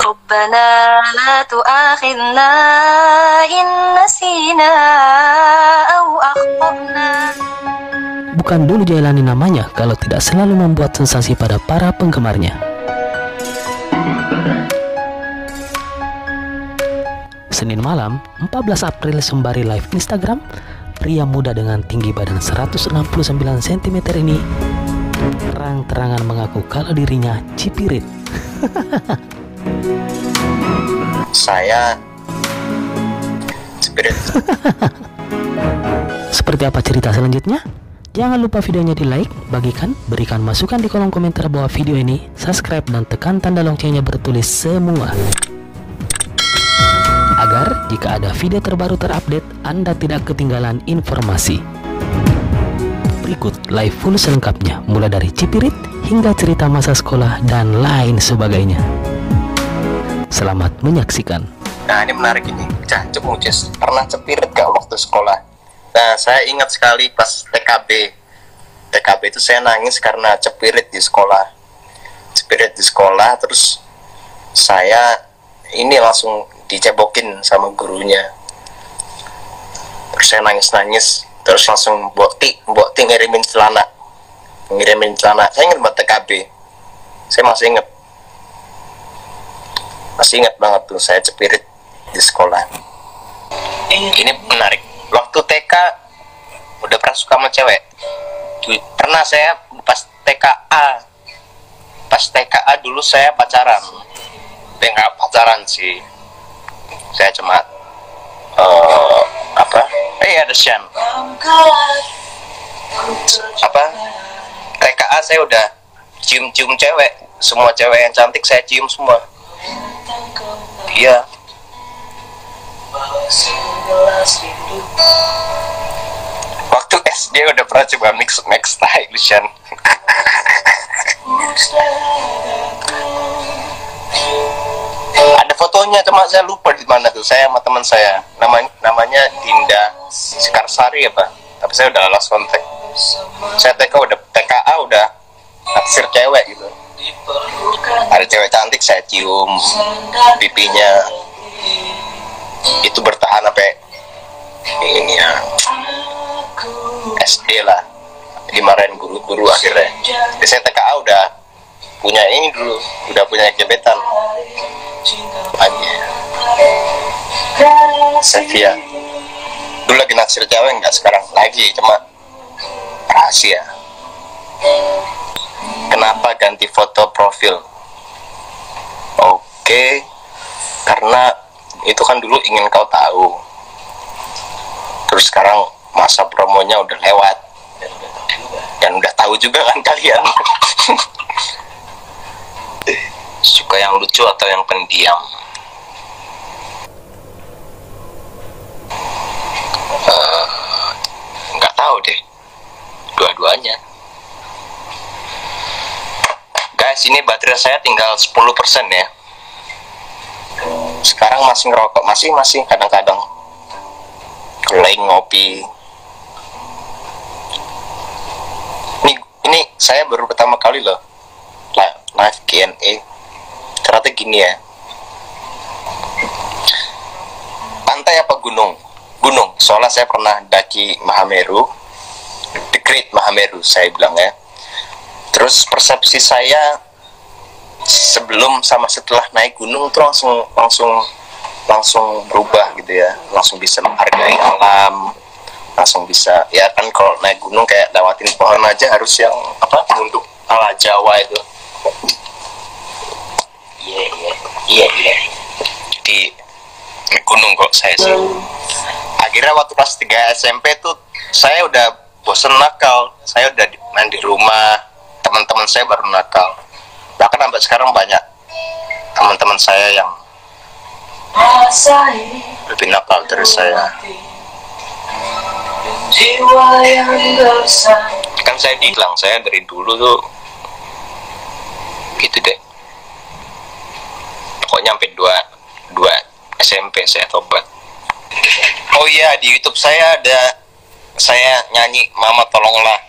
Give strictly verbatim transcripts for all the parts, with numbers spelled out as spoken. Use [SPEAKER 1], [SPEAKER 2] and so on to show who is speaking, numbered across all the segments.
[SPEAKER 1] ربنا لا تؤاخذنا إن نسينا أو أخطأنا.
[SPEAKER 2] Bukan dulu Jailani namanya kalau tidak selalu membuat sensasi pada para penggemarnya. Senin malam, empat belas April sembari live Instagram, pria muda dengan tinggi badan seratus enam puluh sembilan sentimeter ini terang-terangan mengaku kalau dirinya cipirit.
[SPEAKER 3] Saya cipirit.
[SPEAKER 2] Seperti apa cerita selanjutnya? Jangan lupa videonya di like, bagikan, berikan masukan di kolom komentar bawah video ini, subscribe dan tekan tanda loncengnya bertulis semua. Agar jika ada video terbaru terupdate, Anda tidak ketinggalan informasi. Berikut live full selengkapnya, mulai dari cipirit hingga cerita masa sekolah dan lain sebagainya. Selamat menyaksikan.
[SPEAKER 3] Nah, ini menarik ini. Jancuk Mucis. Pernah cepirit gak waktu sekolah? Nah, saya ingat sekali pas T K B. T K B itu saya nangis karena cepirit di sekolah. Cepirit di sekolah, terus saya ini langsung dicebokin sama gurunya. Terus saya nangis-nangis, terus langsung Mbok Ti, Mbok Ti ngirimin celana. Ngirimin celana. Saya ingat banget T K B. Saya masih ingat. Masih ingat banget tuh saya cepirit di sekolah. Ini menarik. Waktu T K udah pernah suka sama cewek. Pernah saya pas T K A. Pas T K A dulu saya pacaran. Tapi nggak pacaran sih. Saya cuma uh, apa? Eh ada Shan. Apa? T K A saya udah cium-cium cewek. Semua cewek yang cantik saya cium semua. Iya. Waktu S D udah pernah coba mix mix style Shan. Ada fotonya, cuma saya lupa di mana tuh. Saya sama teman saya, namanya namanya Dinda Sekarsari apa? Tapi saya udah lost kontak. Saya T K udah T K A udah naksir cewek gitu. Ada cewek cantik saya cium pipinya. Itu bertahan sampai ini ya S D lah. Dimarahin guru-guru akhirnya. Jadi saya T K A udah punya ini dulu, udah punya gebetan. Lagi Sevia dulu lagi naksir cewek, enggak sekarang lagi, cuma rahasia. Kenapa ganti foto profil? Oke, karena itu kan dulu ingin kau tahu. Terus sekarang masa promonya udah lewat dan udah tahu juga kan kalian. Suka yang lucu atau yang pendiam? Uh, nggak tahu deh, dua-duanya. Guys, ini baterai saya tinggal sepuluh persen ya. Sekarang masih ngerokok, masih masih kadang-kadang lagi ngopi. Ini ini saya baru pertama kali loh live Q and A. Ternyata gini ya. Pantai apa gunung? Gunung. Soalnya saya pernah daki Mahameru, The Great Mahameru saya bilang ya. Terus persepsi saya sebelum sama setelah naik gunung itu langsung langsung langsung berubah gitu ya. Langsung bisa menghargai alam, langsung bisa ya kan kalau naik gunung kayak lewatin pohon aja harus yang apa nunduk ala Jawa itu. Iya iya iya iya. Di gunung kok saya sih. Akhirnya waktu kelas tiga S M P tuh saya udah bosen nakal. Saya udah main di rumah, teman-teman saya baru nakal. Bahkan sampai sekarang banyak teman-teman saya yang lebih nakal dari saya. Kan saya bilang saya dari dulu tuh gitu deh. Pokoknya sampai dua dua S M P saya tobat. Oh iya, di YouTube saya ada saya nyanyi Mama Tolonglah.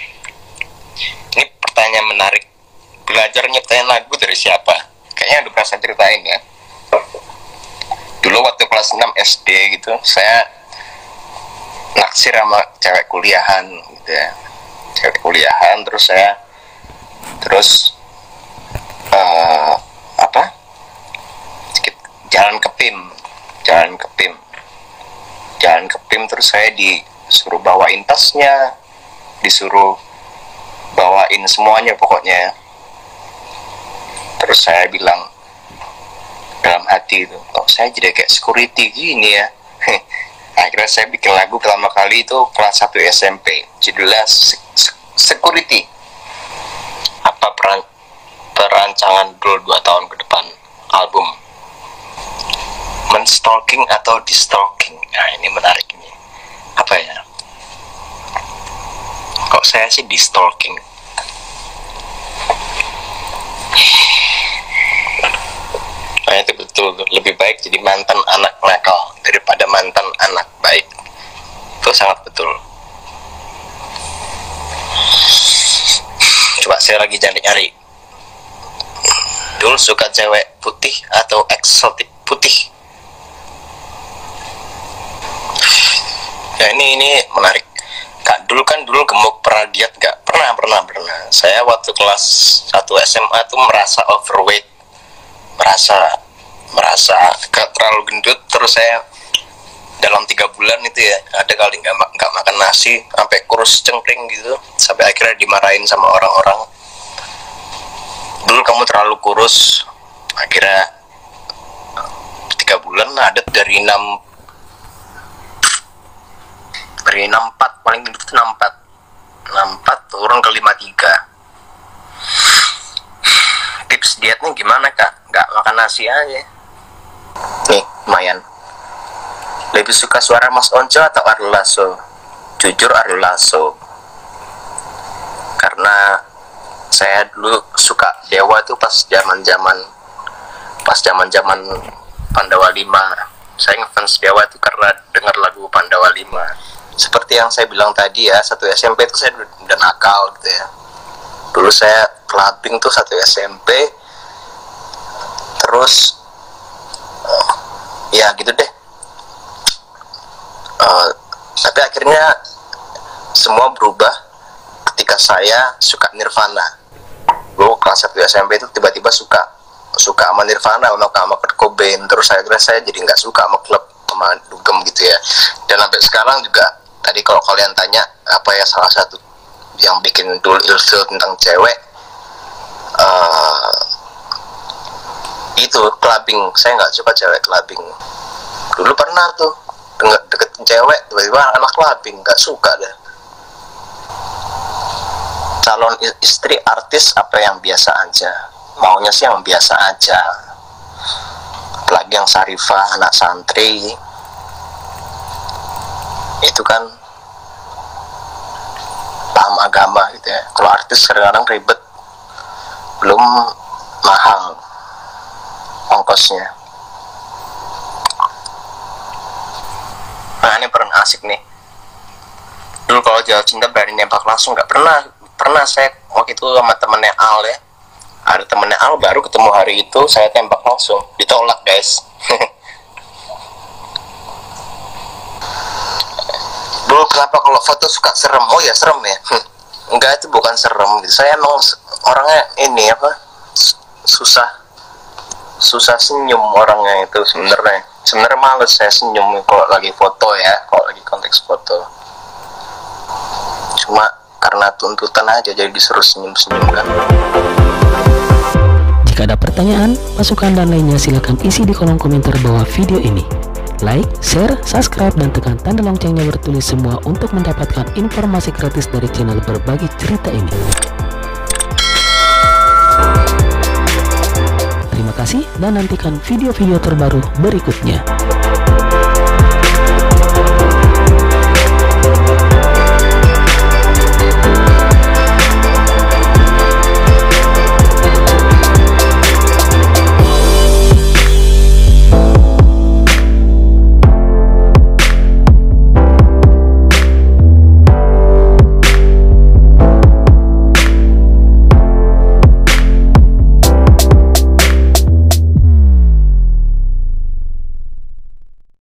[SPEAKER 3] Ini pertanyaan menarik. Belajar nyiptain lagu dari siapa? Kayaknya udah pernah saya ceritain ya. Dulu waktu kelas enam S D gitu, saya naksir sama cewek kuliahan gitu ya. Cewek kuliahan, terus saya terus uh, apa? Jalan ke P I M, jalan ke P I M. Jalan ke P I M terus saya disuruh bawain tasnya, disuruh bawain semuanya pokoknya. Terus saya bilang dalam hati itu, oh saya jadi kayak security gini ya. Akhirnya saya bikin lagu pertama kali itu kelas satu S M P, judulnya Security. Apa peran perancangan dulu dua tahun ke depan album. Men-stalking atau di-stalking. Nah ini menarik ini. Apa ya? Kok saya sih di-stalking? Nah itu betul, lebih baik jadi mantan anak nakal daripada mantan anak baik. Itu sangat betul. Coba saya lagi nyari-nyari. Dulu suka cewek putih atau eksotik putih. Ya ini ini menarik. Kak dulu kan dulu gemuk, pernah diet gak? Pernah, pernah, pernah. Saya waktu kelas satu S M A tuh merasa overweight, merasa merasa gak terlalu gendut. Terus saya dalam tiga bulan itu ya ada kali nggak nggak makan nasi sampai kurus cengkring gitu, sampai akhirnya dimarahin sama orang-orang. Dulu kamu terlalu kurus. Akhirnya tiga bulan ada dari enam dari enam puluh empat paling gendut itu enam puluh empat enam puluh empat turun ke lima puluh tiga. Tips dietnya gimana kak? Nggak makan nasi aja. Nih lumayan. Lebih suka suara Mas Onco atau Ari Lasso? Jujur Ari Lasso. Karena saya dulu suka Dewa tuh pas zaman zaman pas zaman zaman Pandawa lima. Saya ngefans Dewa tuh karena dengar lagu Pandawa lima. Seperti yang saya bilang tadi ya, satu S M P itu saya udah nakal gitu ya. Dulu saya clubbing tuh satu S M P. Terus uh, ya gitu deh. Uh, tapi akhirnya semua berubah ketika saya suka Nirvana. Gue kelas satu S M P itu tiba-tiba suka suka sama Nirvana, sama sama Kurt Cobain. Terus akhirnya saya jadi nggak suka sama klub, sama dugem gitu ya. Dan sampai sekarang juga, tadi kalau kalian tanya apa ya salah satu yang bikin dulu ilfil tentang cewek, uh, itu clubbing. Saya nggak suka cewek clubbing. Dulu pernah tuh deket deketin cewek, tiba-tiba anak clubbing, nggak suka deh. Calon istri artis apa yang biasa aja? Maunya sih yang biasa aja. Apalagi yang Sarifah, anak santri, itu kan paham agama gitu ya. Kalau artis kadang-kadang ribet, belum mahal ongkosnya. Nah ini peran asik nih. Dulu kalau jauh cinta berani nembak langsung, nggak pernah. Pernah saya waktu itu sama temennya Al ya. Ada temennya Al baru ketemu hari itu, saya tembak langsung, ditolak guys. Dulu kenapa kalau foto suka serem? Oh ya serem ya. Enggak, itu bukan serem gitu. Saya emang orangnya ini apa? Susah susah senyum orangnya itu sebenarnya. Sebenarnya males saya senyum kalau lagi foto ya, kalau lagi konteks foto. Cuma karena tuntutan aja jadi disuruh senyum-senyum kan.
[SPEAKER 2] Jika ada pertanyaan, masukan dan lainnya silakan isi di kolom komentar bawah video ini. Like, share, subscribe, dan tekan tanda loncengnya bertulis semua untuk mendapatkan informasi gratis dari channel berbagi cerita ini. Terima kasih dan nantikan video-video terbaru berikutnya.